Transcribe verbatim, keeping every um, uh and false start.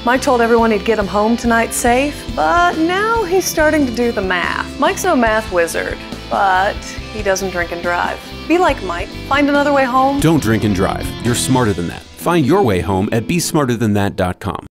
Mike told everyone he'd get him home tonight safe, but now he's starting to do the math. Mike's no math wizard, but he doesn't drink and drive. Be like Mike. Find another way home. Don't drink and drive. You're smarter than that. Find your way home at be smarter than that dot com.